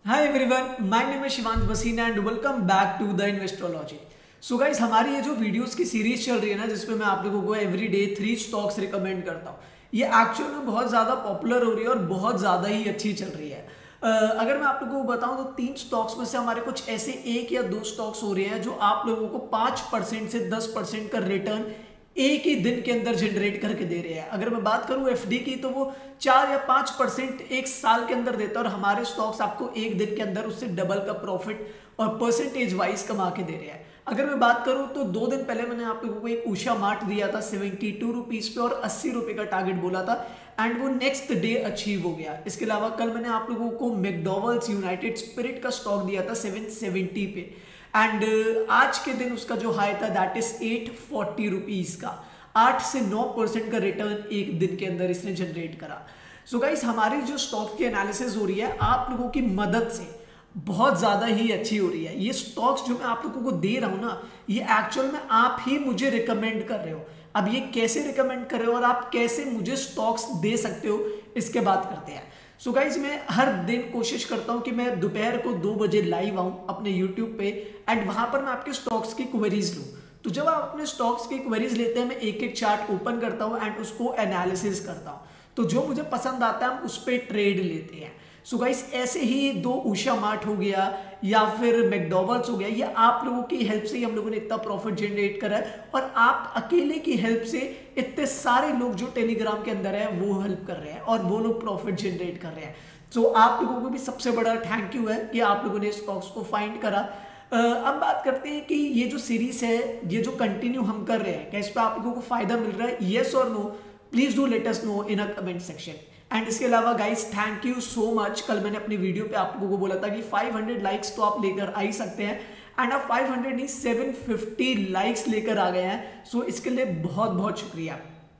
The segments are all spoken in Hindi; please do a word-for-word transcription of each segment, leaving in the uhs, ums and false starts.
हाय एवरीवन, माय नेम है Shivansh Baseen and welcome back to the investrology. So guys, हमारी ये जो वीडियोस की सीरीज चल रही है ना, जिसमें मैं आप लोगों को every day three stocks recommend करता हूँ, ये एक्चुअल में बहुत ज़्यादा पॉपुलर हो रही है और बहुत ज़्यादा ही अच्छी चल रही है। uh, अगर मैं आप लोगों को बताऊं तो तीन स्टॉक्स में से हमारे कुछ ऐसे एक या दो स्टॉक्स हो रहे हैं जो आप लोगों को पाँच परसेंट से दस परसेंट का रिटर्न एक ही दिन के अंदर जनरेट करके दे रहे हैं। अगर मैं बात करूं एफडी की तो वो चार या पांच परसेंट एक साल के अंदर देता है और हमारे स्टॉक्स आपको एक दिन के अंदर उससे डबल का प्रॉफिट और परसेंटेज वाइज कमा के दे रहे हैं। अगर मैं बात करूं तो दो दिन पहले मैंने आप लोगों को एक उषा मार्ट दिया था सेवेंटी टू रुपीज पे और अस्सी रुपए का टारगेट बोला था एंड वो नेक्स्ट डे अचीव हो गया। इसके अलावा कल मैंने आप लोगों को मैकडॉनल्ड्स यूनाइटेड स्पिरिट का स्टॉक दिया था सेवन सेवेंटी पे एंड uh, आज के दिन उसका जो हाई था that is eight forty rupees का। आठ से नौ परसेंट का रिटर्न एक दिन के अंदर इसने जनरेट करा। सो so गाइस, हमारी जो स्टॉक की एनालिसिस हो रही है आप लोगों की मदद से बहुत ज़्यादा ही अच्छी हो रही है। ये स्टॉक्स जो मैं आप लोगों को दे रहा हूँ ना, ये एक्चुअल में आप ही मुझे रिकमेंड कर रहे हो। अब ये कैसे रिकमेंड कर रहे हो और आप कैसे मुझे स्टॉक्स दे सकते हो, इसके बात करते हैं। सो so गाइज, मैं हर दिन कोशिश करता हूं कि मैं दोपहर को दो बजे लाइव आऊं अपने यूट्यूब पे एंड वहां पर मैं आपके स्टॉक्स की क्वेरीज लूं। तो जब आप अपने स्टॉक्स की क्वेरीज लेते हैं, मैं एक एक चार्ट ओपन करता हूं एंड उसको एनालिसिस करता हूं। तो जो मुझे पसंद आता है हम उस पर ट्रेड लेते हैं। सो so गाइस, ऐसे ही दो उषा मार्ट हो गया या फिर मैकडॉनल्ड्स हो गया, ये आप लोगों की हेल्प से ही हम लोगों ने इतना प्रॉफिट जनरेट करा है और आप अकेले की हेल्प से इतने सारे लोग जो टेलीग्राम के अंदर है वो हेल्प कर रहे हैं और वो लोग प्रॉफिट जनरेट कर रहे हैं। सो so, आप लोगों को भी सबसे बड़ा थैंक यू है कि आप लोगों ने स्टॉक्स को फाइंड करा। Uh, अब बात करते हैं कि ये जो सीरीज है, ये जो कंटिन्यू हम कर रहे हैं, क्या इस पर आप लोगों को फायदा मिल रहा है? येस और no, please do let us know in a comment section. And इसके अलावा guys, thank you so much. कल मैंने अपनी वीडियो पे आप लोगों को बोला था कि पाँच सौ लाइक्स तो आप लेकर आ ही सकते हैं एंड आप पाँच सौ नहीं सात सौ पचास लाइक्स लेकर आ गए हैं। सो so, इसके लिए बहुत बहुत शुक्रिया।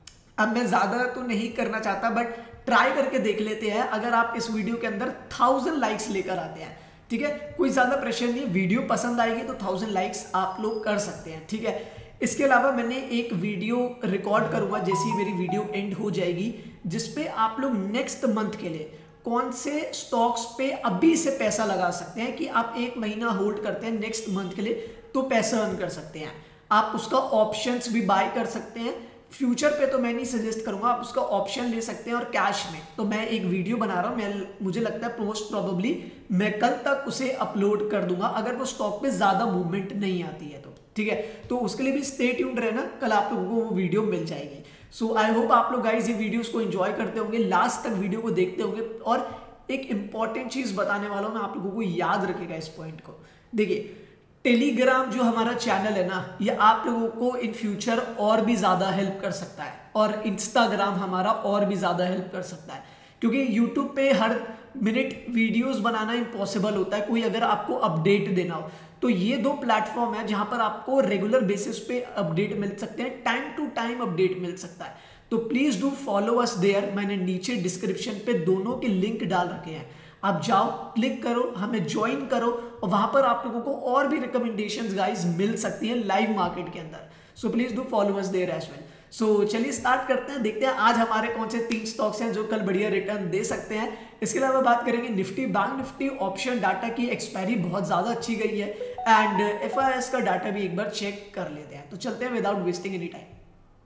अब मैं ज्यादा तो नहीं करना चाहता बट ट्राई करके देख लेते हैं। अगर आप इस वीडियो के अंदर थाउजेंड लाइक्स लेकर आते हैं, ठीक है, कोई ज्यादा प्रेशर नहीं, वीडियो पसंद आएगी तो थाउजेंड लाइक्स आप लोग कर सकते हैं, ठीक है। इसके अलावा मैंने एक वीडियो रिकॉर्ड करूंगा जैसे ही मेरी वीडियो एंड हो जाएगी, जिसपे आप लोग नेक्स्ट मंथ के लिए कौन से स्टॉक्स पे अभी से पैसा लगा सकते हैं कि आप एक महीना होल्ड करते हैं नेक्स्ट मंथ के लिए तो पैसा अर्न कर सकते हैं। आप उसका ऑप्शंस भी बाय कर सकते हैं। फ्यूचर पे तो मैं नहीं सजेस्ट करूंगा, आप उसका ऑप्शन ले सकते हैं और कैश में। तो मैं एक वीडियो बना रहा हूं, मैं मुझे लगता है मोस्ट प्रोबेबली मैं कल तक उसे अपलोड कर दूंगा अगर वो स्टॉक पे ज्यादा मूवमेंट नहीं आती है तो, ठीक है। तो उसके लिए भी स्टे ट्यून्ड रहना, कल आप लोगों को वो वीडियो मिल जाएगी। सो आई होप आप लोग गाइस ये वीडियोस को एंजॉय करते होंगे, लास्ट तक वीडियो को देखते होंगे। और एक इंपॉर्टेंट चीज बताने वाला हूं मैं, आप लोगों को याद रखेगा इस पॉइंट को। देखिए, टेलीग्राम जो हमारा चैनल है ना, ये आप लोगों को इन फ्यूचर और भी ज्यादा हेल्प कर सकता है और इंस्टाग्राम हमारा और भी ज्यादा हेल्प कर सकता है, क्योंकि यूट्यूब पे हर मिनट वीडियोस बनाना इम्पॉसिबल होता है। कोई अगर आपको अपडेट देना हो तो ये दो प्लेटफॉर्म है जहां पर आपको रेगुलर बेसिस पे अपडेट मिल सकते हैं, टाइम टू टाइम अपडेट मिल सकता है। तो please do follow us there. मैंने नीचे डिस्क्रिप्शन पे दोनों के लिंक डाल रखे हैं, आप जाओ, क्लिक करो, हमें ज्वाइन करो और वहां पर आप लोगों को और भी रिकमेंडेशंस गाइस मिल सकती हैं लाइव मार्केट के अंदर। So please do follow us there as well. So चलिए स्टार्ट करते हैं, देखते हैं आज हमारे कौन से तीन स्टॉक्स हैं जो कल बढ़िया रिटर्न दे सकते हैं। इसके अलावा बात करेंगे Nifty, bank Nifty option data की एक्सपायरी बहुत ज्यादा अच्छी गई है एंड एफ आई एस का डाटा भी एक बार चेक कर लेते हैं। तो चलते हैं without wasting any time.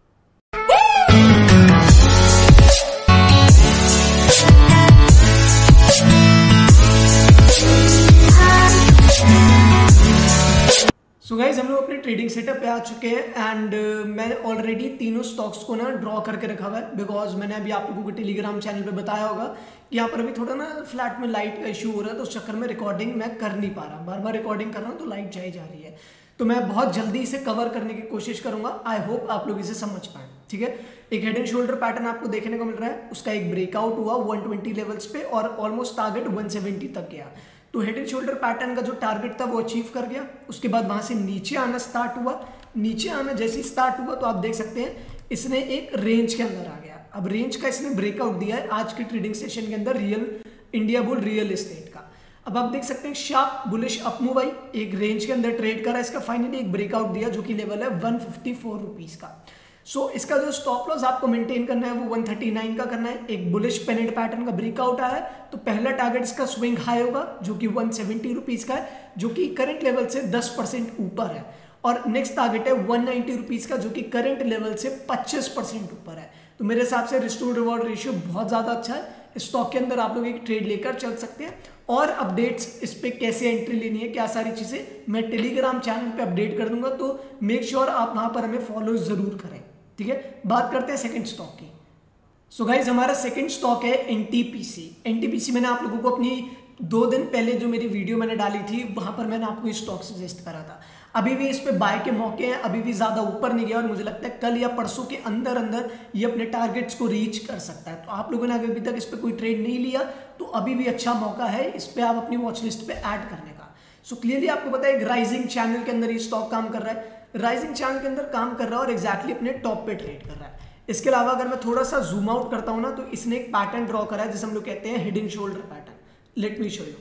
So so guys, हम लोग अपने ट्रेडिंग सेटअप पे आ चुके हैं एंड uh, मैं ऑलरेडी तीनों स्टॉक्स को ना ड्रॉ करके रखा हुआ है, बिकॉज मैंने अभी आप लोगों को टेलीग्राम चैनल पे बताया होगा कि यहाँ पर अभी थोड़ा ना फ्लैट में लाइट का इशू हो रहा है, तो उस चक्कर में रिकॉर्डिंग मैं कर नहीं पा रहा, बार बार रिकॉर्डिंग कर रहा हूँ तो लाइट जाई जा रही है। तो मैं बहुत जल्दी इसे कवर करने की कोशिश करूंगा। आई होप आप लोग इसे समझ पाए, ठीक है। एक हेड एंड शोल्डर पैटर्न आपको देखने को मिल रहा है, उसका एक ब्रेकआउट हुआ वन ट्वेंटी लेवल्स पे और ऑलमोस्ट टारगेट वन सेवेंटी तक गया। तो हेड एंड शोल्डर पैटर्न का जो टारगेट था वो अचीव कर गया। उसके बाद वहां से नीचे आना स्टार्ट हुआ। नीचे आना जैसे ही स्टार्ट हुआ तो आप देख सकते हैं इसने एक रेंज के अंदर आ गया। अब रेंज का इसने ब्रेकआउट दिया है आज के ट्रेडिंग सेशन के अंदर, real India bull real estate का। अब आप देख सकते हैं शार्प बुलिश अप मूव आई, एक रेंज के अंदर ट्रेड करा, इसका फाइनली एक ब्रेकआउट दिया जो कि लेवल है वन फिफ्टी फोर रुपीज का। सो so, इसका जो स्टॉप लॉस आपको मेंटेन करना है वो वन थर्टी नाइन का करना है। एक बुलिश पेनेंट पैटर्न का ब्रेकआउट आया है तो पहला टारगेट इसका स्विंग हाई होगा जो कि वन सेवेंटी रुपीज का है, जो कि करंट लेवल से टेन परसेंट ऊपर है। और नेक्स्ट टारगेट है वन नाइंटी रुपीज का जो कि करंट लेवल से पच्चीस परसेंट ऊपर है। तो मेरे हिसाब से रिस्क टू रिवॉर्ड रेशियो बहुत ज़्यादा अच्छा है। स्टॉक के अंदर आप लोग एक ट्रेड लेकर चल सकते हैं। और अपडेट्स इस पे कैसे एंट्री लेनी है, क्या सारी चीज़ें मैं टेलीग्राम चैनल पे अपडेट कर दूंगा, तो मेक श्योर आप वहाँ पर हमें फॉलो ज़रूर करें। ठीक है, बात करते हैं सेकंड स्टॉक की। सो so गाइज हमारा सेकंड स्टॉक है एनटीपीसी। एनटीपीसी मैंने आप लोगों को अपनी दो दिन पहले जो मेरी वीडियो मैंने डाली थी वहाँ पर मैंने आपको इस स्टॉक सजेस्ट करा था। अभी भी इस पे बाय के मौके हैं, अभी भी ज़्यादा ऊपर नहीं गया और मुझे लगता है कल या परसों के अंदर अंदर ये अपने टारगेट्स को रीच कर सकता है। तो आप लोगों ने अगर अभी तक इस पर कोई ट्रेड नहीं लिया तो अभी भी अच्छा मौका है इस पर आप अपनी वॉच लिस्ट पे ऐड करने का। सो so क्लियरली आपको पता है एक राइजिंग चैनल के अंदर ये स्टॉक काम कर रहा है, राइजिंग चैनल के अंदर काम कर रहा है और एक्जैक्टली अपने टॉप पे ट्रेड कर रहा है। इसके अलावा अगर मैं थोड़ा सा जूम आउट करता हूँ ना तो इसने एक पैटर्न ड्रॉ करा है जिसे हम लोग कहते हैं hidden shoulder pattern. Let me show you.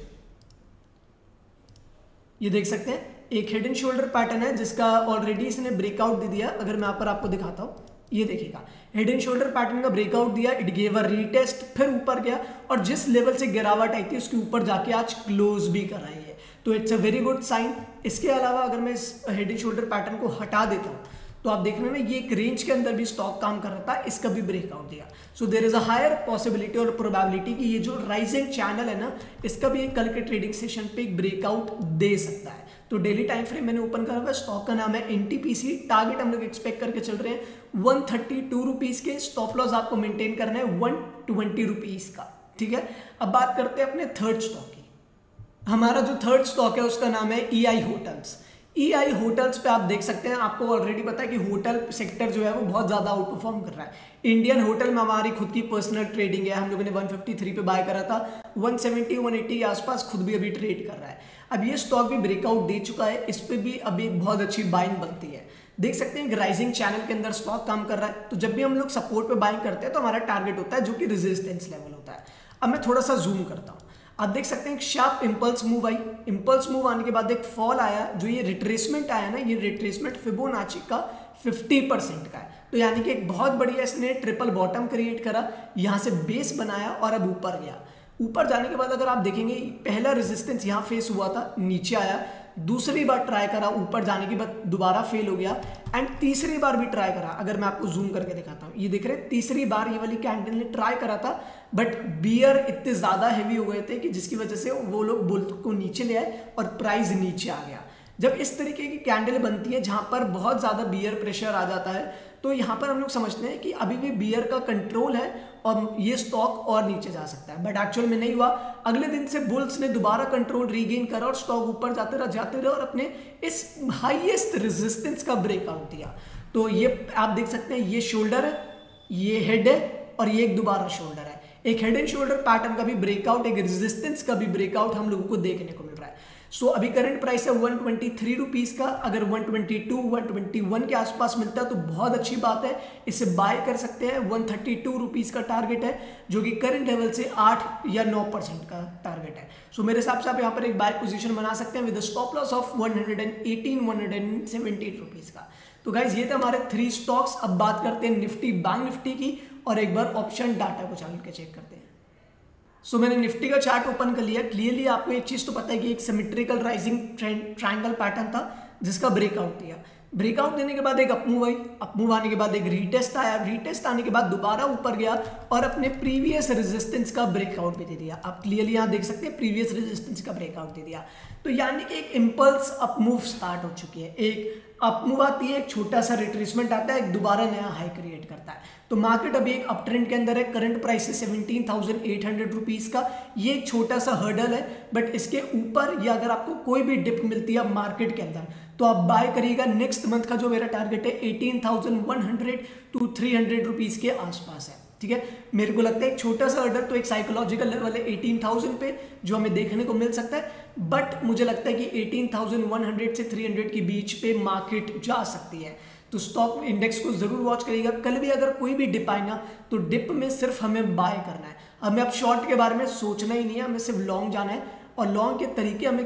ये देख सकते हैं एक हिडन शोल्डर पैटर्न है जिसका ऑलरेडी इसने ब्रेकआउट दे दिया। अगर मैं यहाँ पर आपको दिखाता हूँ, ये देखिएगा हिडन शोल्डर पैटर्न का ब्रेकआउट दिया, इट गेव अ रीटेस्ट, फिर ऊपर गया और जिस लेवल से गिरावट आई थी उसके ऊपर जाके आज क्लोज भी कराई है। तो it's a very good sign. इसके अलावा अगर मैं इस हिडन शोल्डर पैटर्न को हटा देता हूँ तो आप देख रहे हैं ना ये एक रेंज के अंदर भी स्टॉक काम कर रहा था, इसका भी ब्रेकआउट दिया। So there is a higher possibility और प्रोबेबिलिटी कि ये जो राइजिंग चैनल है ना इसका भी एक कल के ट्रेडिंग सेशन पे एक ब्रेकआउट दे सकता है। तो डेली टाइम फ्रेम मैंने ओपन करा हुआ है, स्टॉक का नाम है एनटीपीसी। टारगेट हम लोग एक्सपेक्ट करके चल रहे हैं वन थर्टी टू रुपीज के। स्टॉप लॉस आपको मेंटेन करना है वन ट्वेंटी रुपीज का। ठीक है, अब बात करते हैं अपने थर्ड स्टॉक की। हमारा जो थर्ड स्टॉक है उसका नाम है ईआई होटल्स। ईआई होटल्स पे आप देख सकते हैं, आपको ऑलरेडी पता है कि होटल सेक्टर जो है वो बहुत ज़्यादा आउट परफॉर्म कर रहा है। इंडियन होटल में हमारी खुद की पर्सनल ट्रेडिंग है, हम लोगों ने वन फिफ्टी थ्री पे बाय करा था, वन सेवेंटी वन एटी के आसपास खुद भी अभी ट्रेड कर रहा है। अब ये स्टॉक भी ब्रेकआउट दे चुका है, इस पर भी अभी एक बहुत अच्छी बाइंग बनती है। देख सकते हैं राइजिंग चैनल के अंदर स्टॉक काम कर रहा है। तो जब भी हम लोग सपोर्ट पे बाइंग करते हैं तो हमारा टारगेट होता है जो कि रेजिस्टेंस लेवल होता है। अब मैं थोड़ा सा जूम करता हूँ, आप देख सकते हैं एक शार्प इंपल्स मूव आई। इंपल्स मूव आने के बाद एक फॉल आया, जो ये रिट्रेसमेंट आया ना, ये रिट्रेसमेंट फिबोनाची का फिफ्टी परसेंट का है। तो यानी कि एक बहुत बढ़िया इसने ट्रिपल बॉटम क्रिएट करा, यहाँ से बेस बनाया और अब ऊपर गया। ऊपर जाने के बाद अगर आप देखेंगे पहला रेजिस्टेंस यहाँ फेस हुआ था, नीचे आया, दूसरी बार ट्राई करा, ऊपर जाने के बाद दोबारा फेल हो गया एंड तीसरी बार भी ट्राई करा। अगर मैं आपको जूम करके दिखाता हूँ, ये देख रहे हैं तीसरी बार ये वाली कैंडल ने ट्राई करा था, बट बियर इतने ज़्यादा हैवी हो गए थे कि जिसकी वजह से वो लोग बुल को नीचे ले आए और प्राइस नीचे आ गया। जब इस तरीके की कैंडल बनती है जहाँ पर बहुत ज़्यादा बियर प्रेशर आ जाता है तो यहाँ पर हम लोग समझते हैं कि अभी भी बियर का कंट्रोल है और ये स्टॉक और नीचे जा सकता है, बट एक्चुअल में नहीं हुआ। अगले दिन से बुल्स ने दोबारा कंट्रोल रीगेन करा और स्टॉक ऊपर जाते रहा जाते रहे और अपने इस हाईएस्ट रेजिस्टेंस का ब्रेकआउट दिया। तो ये आप देख सकते हैं, ये शोल्डर है, ये हेड है और ये एक दोबारा शोल्डर है। एक हेड एंड शोल्डर पैटर्न का भी ब्रेकआउट, एक रेजिस्टेंस का भी ब्रेकआउट हम लोगों को देखने को मिल रहा है। सो so, अभी करंट प्राइस है वन ट्वेंटी थ्री रुपीज का। अगर one twenty two, one twenty one के आसपास मिलता है तो बहुत अच्छी बात है, इसे बाय कर सकते हैं। वन थर्टी टू रुपीज का टारगेट है जो कि करंट लेवल से आठ या नौ परसेंट का टारगेट है। सो so, मेरे हिसाब से आप यहाँ पर एक बाय पोजीशन बना सकते हैं with stop loss of one eighteen, one seventy rupees का। तो गाइज ये थे हमारे थ्री स्टॉक्स। अब बात करते हैं निफ्टी बैंक निफ्टी की और एक बार ऑप्शन डाटा को चल के चेक करते हैं। सो so, मैंने निफ्टी का चार्ट ओपन कर लिया। क्लियरली आपको एक चीज तो पता है कि एक सिमेट्रिकल राइजिंग ट्रायंगल पैटर्न था जिसका ब्रेकआउट दिया। ब्रेकआउट देने के बाद एक अपमूव आई, अपमूव आने के बाद एक रीटेस्ट आया, रीटेस्ट आने के बाद दोबारा ऊपर गया और अपने प्रीवियस रेजिस्टेंस का ब्रेकआउट भी दे दिया। आप क्लियरली यहाँ देख सकते हैं प्रीवियस रेजिस्टेंस का ब्रेकआउट दे दिया। तो यानी कि एक इम्पल्स अपमूव स्टार्ट हो चुकी है। एक अपमूव आती है, एक छोटा सा रिट्रेसमेंट आता है, एक दोबारा नया हाई क्रिएट करता है। तो मार्केट अभी एक अप ट्रेंड के अंदर है। करंट प्राइस है seventeen thousand eight hundred rupees का। ये एक छोटा सा हर्डल है, बट इसके ऊपर या अगर आपको कोई भी डिप मिलती है मार्केट के अंदर तो आप बाय करिएगा। नेक्स्ट मंथ का जो मेरा टारगेट है eighteen thousand one hundred to three hundred rupees के आसपास है। ठीक है, मेरे को लगता है एक छोटा सा ऑर्डर तो एक साइकोलॉजिकल लेवल है एटीन थाउजेंड पे जो हमें देखने को मिल सकता है, बट मुझे लगता है कि एटीन थाउजेंड वन हंड्रेड से थ्री हंड्रेड के बीच पे मार्केट जा सकती है। तो स्टॉक इंडेक्स को जरूर वॉच करिएगा। कल भी अगर कोई भी डिप आएगा तो डिप में सिर्फ हमें बाय करना है, हमें अब शॉर्ट के बारे में सोचना ही नहीं है, हमें सिर्फ लॉन्ग जाना है। और लॉन्ग के तरीके हमें क्या है,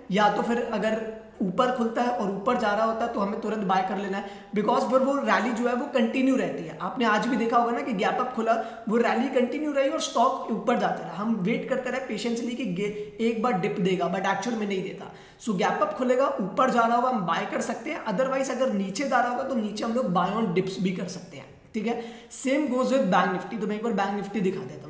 या तो फिर अगर ऊपर खुलता है और ऊपर जा रहा होता है तो हमें तुरंत बाय कर लेना है, बिकॉज फिर वो रैली जो है वो कंटिन्यू रहती है। आपने आज भी देखा होगा ना कि गैप अप खुला, वो रैली कंटिन्यू रही और स्टॉक ऊपर जाता रहा। हम वेट करते रहे पेशेंसली कि एक बार डिप देगा, बट एक्चुअल में नहीं देता। सो गैप अप खुलेगा, ऊपर जा रहा होगा हम बाय कर सकते हैं, अदरवाइज अगर नीचे जा रहा होगा तो नीचे हम लोग बाय ऑन डिप्स भी कर सकते हैं, ठीक है। Same goes with bank Nifty. तो मैं एक बार बैंक निफ्टी दिखा देता हूँ।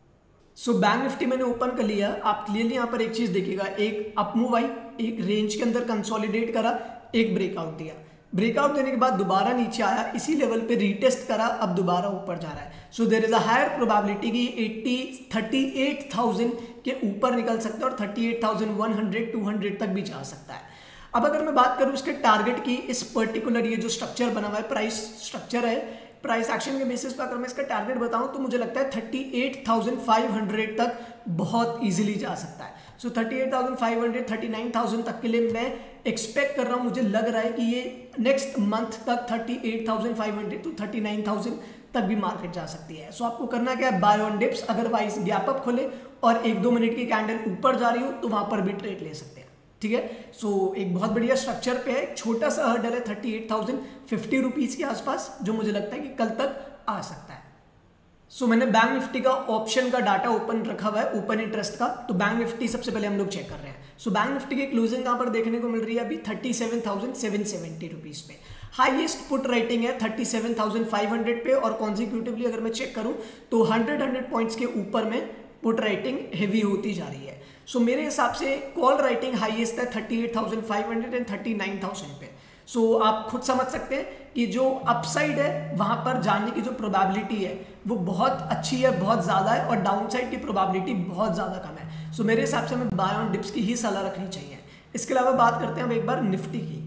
सो बैंक निफ्टी मैंने ओपन कर लिया। आप क्लियरली यहाँ पर एक चीज देखिएगा, एक अप मूव आई, एक रेंज के अंदर कंसोलिडेट करा, एक ब्रेकआउट दिया, ब्रेकआउट देने के बाद दोबारा नीचे आया, इसी लेवल पे रीटेस्ट करा, अब दोबारा ऊपर जा रहा है। So there is a higher probability कि अस्सी अड़तीस हज़ार के ऊपर निकल सकता है और अड़तीस हज़ार एक सौ, दो सौ तक भी जा सकता है। अब अगर मैं बात करूँ इसके टारगेट की, इस पर्टिकुलर ये जो स्ट्रक्चर बना हुआ है, प्राइस स्ट्रक्चर है, प्राइस एक्शन के बेसिस पर अगर मैं इसका टारगेट बताऊं तो मुझे लगता है अड़तीस हज़ार पाँच सौ तक बहुत इजीली जा सकता है। सो so, अड़तीस हज़ार पाँच सौ, उनतालीस हज़ार तक के लिए मैं एक्सपेक्ट कर रहा हूं। मुझे लग रहा है कि ये नेक्स्ट मंथ तक अड़तीस हज़ार पाँच सौ टू उनतालीस हज़ार तक भी मार्केट जा सकती है। सो so, आपको करना क्या है, buy on dips, otherwise gap up खोले और एक दो मिनट की कैंडल ऊपर जा रही हो तो वहां पर भी ट्रेड ले सकते हैं, ठीक है। सो so, एक बहुत बढ़िया स्ट्रक्चर पे है, एक छोटा सा हर्डल है अड़तीस हज़ार फिफ्टी रुपीज के आसपास, जो मुझे लगता है कि कल तक आ सकता है। सो so, मैंने बैंक निफ्टी का ऑप्शन का डाटा ओपन रखा हुआ है, ओपन इंटरेस्ट का। तो बैंक निफ्टी सबसे पहले हम लोग चेक कर रहे हैं। सो so, बैंक निफ्टी की क्लोजिंग यहाँ पर देखने को मिल रही है अभी सैंतीस हज़ार सात सौ सत्तर रुपीज पे। हाईएस्ट पुट राइटिंग है सैंतीस हज़ार पाँच सौ पे, और कॉन्जिक्यूटिवली अगर मैं चेक करूं तो सौ सौ पॉइंट्स के ऊपर में पुट राइटिंग हेवी होती जा रही है। सो so, मेरे हिसाब से कॉल राइटिंग हाईएस्ट है अड़तीस हज़ार पाँच सौ एंड उनतालीस हज़ार पे। सो so, आप खुद समझ सकते हैं कि जो अपसाइड है वहां पर जाने की जो प्रोबेबिलिटी है वो बहुत अच्छी है, बहुत ज़्यादा है, और डाउनसाइड की प्रोबेबिलिटी बहुत ज़्यादा कम है। सो so, मेरे हिसाब से हमें बाय ऑन डिप्स की ही सलाह रखनी चाहिए। इसके अलावा बात करते हैं हम एक बार निफ्टी की।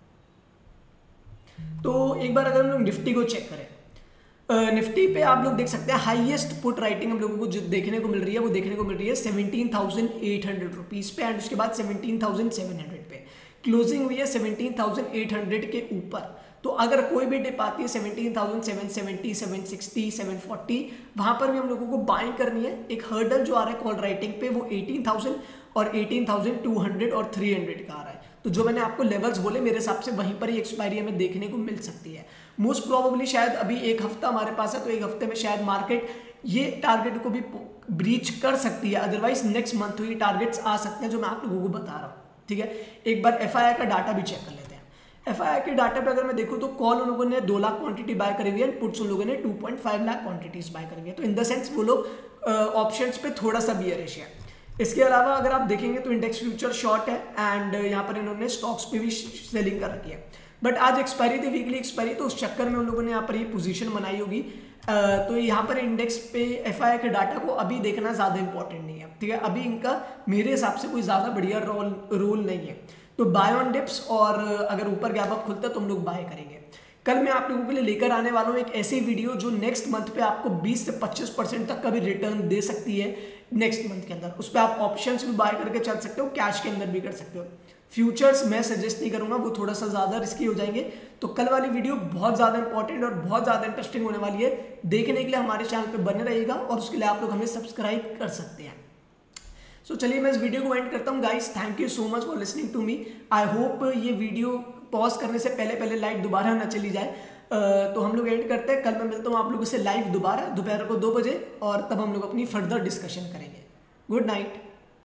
तो एक बार अगर हम लोग निफ्टी को चेक करें, निफ्टी पे आप लोग देख सकते हैं हाईएस्ट पुट राइटिंग हम लोगों को जो देखने को मिल रही है वो देखने को मिल रही है सत्रह हज़ार आठ सौ रुपीस पे, एंड उसके बाद सत्रह हज़ार सात सौ पे क्लोजिंग हुई है सत्रह हज़ार आठ सौ के ऊपर। तो अगर कोई भी डिप आती है सत्रह हज़ार सात सौ सत्तर, सात सौ साठ, सात सौ चालीस, वहां पर भी हम लोगों को बाइंग करनी है। एक हर्डल जो आ रहा है कॉल राइटिंग पे वो अठारह हज़ार और अठारह हज़ार दो सौ और तीन सौ का आ रहा है। तो जो मैंने आपको लेवल्स बोले मेरे हिसाब से वहीं पर ही एक्सपायरी हमें देखने को मिल सकती है। मोस्ट प्रोबेबली शायद अभी एक हफ्ता हमारे पास है, तो एक हफ्ते में शायद मार्केट ये टारगेट को भी ब्रीच कर सकती है, अदरवाइज नेक्स्ट मंथ ये टारगेट्स आ सकते हैं जो मैं आप लोगों को बता रहा हूँ, ठीक है। एक बार एफ आई आई का डाटा भी चेक कर लेते हैं। एफ आई आई के डाटा पे अगर मैं देखूँ तो कॉल उन लोगों ने दो लाख क्वांटिटी बाय करी हुई है, पुट्स उन लोगों ने two point five lakh quantities buy करी हुई है। तो इन द सेंस वो लोग ऑप्शंस पे थोड़ा सा बियरिश है। इसके अलावा अगर आप देखेंगे तो इंडेक्स फ्यूचर शॉर्ट है, एंड यहाँ पर इन्होंने स्टॉक्स पे भी सेलिंग कर रखी है। बट आज एक्सपायरी थी, वीकली एक्सपायरी, तो उस चक्कर में उन लोगों ने यहाँ पर ये पोजीशन बनाई होगी। तो यहाँ पर इंडेक्स पे एफ आई आई के डाटा को अभी देखना ज़्यादा इंपॉर्टेंट नहीं है, ठीक है। अभी इनका मेरे हिसाब से कोई ज़्यादा बढ़िया रोल रोल नहीं है। तो बाय ऑन डिप्स, और अगर ऊपर गैप अप खुलता है तो हम लोग बाय करेंगे। कल मैं आप लोगों के लिए लेकर आने वाला हूँ एक ऐसी वीडियो जो नेक्स्ट मंथ पे आपको बीस से पच्चीस परसेंट तक का भी रिटर्न दे सकती है नेक्स्ट मंथ के अंदर। उस पर आप ऑप्शंस भी बाय करके चल सकते हो, कैश के अंदर भी कर सकते हो। फ्यूचर्स मैं सजेस्ट नहीं करूंगा, वो थोड़ा सा ज़्यादा रिस्की हो जाएंगे। तो कल वाली वीडियो बहुत ज़्यादा इंपॉर्टेंट और बहुत ज़्यादा इंटरेस्टिंग होने वाली है। देखने के लिए हमारे चैनल पे बने रहिएगा, और उसके लिए आप लोग हमें सब्सक्राइब कर सकते हैं। सो so, चलिए मैं इस वीडियो को एंड करता हूँ guys. Thank you so much for listening to me. I hope ये वीडियो पॉज करने से पहले पहले लाइट दोबारा ना चली जाए। uh, तो हम लोग एंड करते हैं। कल मैं मिलता हूँ आप लोगों से लाइव दोबारा दोपहर को दो बजे, और तब हम लोग अपनी फर्दर डिस्कशन करेंगे। Good night.